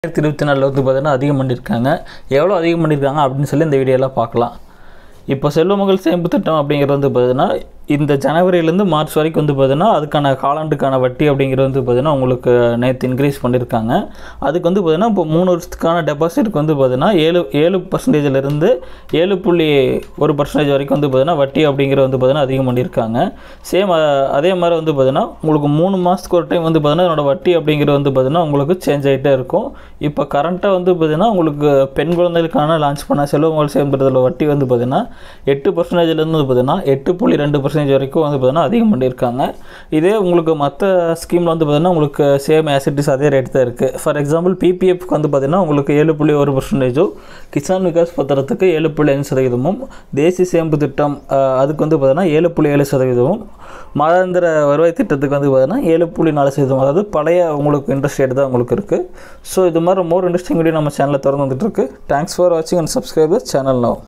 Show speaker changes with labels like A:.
A: 2024 வந்து பார்த்தீங்கன்னா அதிகம் பண்ணியிருக்காங்க. எவ்வளோ அதிகம் பண்ணியிருக்காங்க அப்படின்னு சொல்லி இந்த வீடியோவில் பார்க்கலாம். இப்போ செல்வமகள் சேமிப்பு திட்டம் அப்படிங்கிறது வந்து பார்த்தீங்கன்னா இந்த ஜனவரியிலேருந்து மார்ச் வரைக்கும் வந்து பார்த்தீங்கன்னா அதுக்கான காலாண்டுக்கான வட்டி அப்படிங்கிறது வந்து பார்த்தீங்கன்னா உங்களுக்கு நேற்று இன்க்ரீஸ் பண்ணியிருக்காங்க. அதுக்கு வந்து பார்த்தீங்கன்னா இப்போ 3 வருஷத்துக்கான டெபாசிட்டுக்கு வந்து பார்த்தீங்கன்னா 7% 7.1% வரைக்கும் வந்து பார்த்தீங்கன்னா வட்டி அப்படிங்கிறது வந்து பார்த்தீங்கன்னா அதிகம் பண்ணியிருக்காங்க. சேம் அதே மாதிரி வந்து பார்த்தீங்கன்னா உங்களுக்கு 3 மாதத்துக்கு ஒரு டைம் வந்து பார்த்தீங்கன்னா என்னோடய வட்டி அப்படிங்கிறது வந்து பார்த்தீங்கன்னா உங்களுக்கு சேஞ்ச் ஆகிட்டே இருக்கும். இப்போ கரண்ட்டாக வந்து பார்த்தீங்கன்னா உங்களுக்கு பெண் குழந்தைகளுக்கான லான்ச் பண்ண செல்வமகள் சேமிப்புறதில் வட்டி வந்து பார்த்தீங்கன்னா 8%லேருந்து வந்து பார்த்தீங்கன்னா 8.2% வரைக்கும் வந்து பார்த்தீங்கன்னா அதிகம் பண்ணியிருக்காங்க. இதே உங்களுக்கு மற்ற ஸ்கீமில் வந்து பார்த்தீங்கன்னா உங்களுக்கு சேம் ஆசிட்டிஸ் அதே ரேட் தான் இருக்குது. ஃபார் எக்ஸாம்பிள் பிபிஎஃப்க்கு வந்து பார்த்தீங்கன்னா உங்களுக்கு 7.1%, கிசான் விகாஸ் பத்திரத்துக்கு 7.5%, தேசிய சேமிப்பு திட்டம் அதுக்கு வந்து பார்த்தீங்கன்னா 7.7%, மாதாந்திர வருவாய் திட்டத்துக்கு வந்து பார்த்தீங்கன்னா 7.4%. அதாவது பழைய உங்களுக்கு இன்ட்ரெஸ்ட் ரேட் தான் உங்களுக்கு இருக்குது. ஸோ இது மாதிரி மோர் இன்ட்ரெஸ்டிங் வீடியோ நம்ம சேனலில் திறந்து வந்துட்டு இருக்கு. தேங்க்ஸ் ஃபார் வாட்சிங் and subscribe the channel now.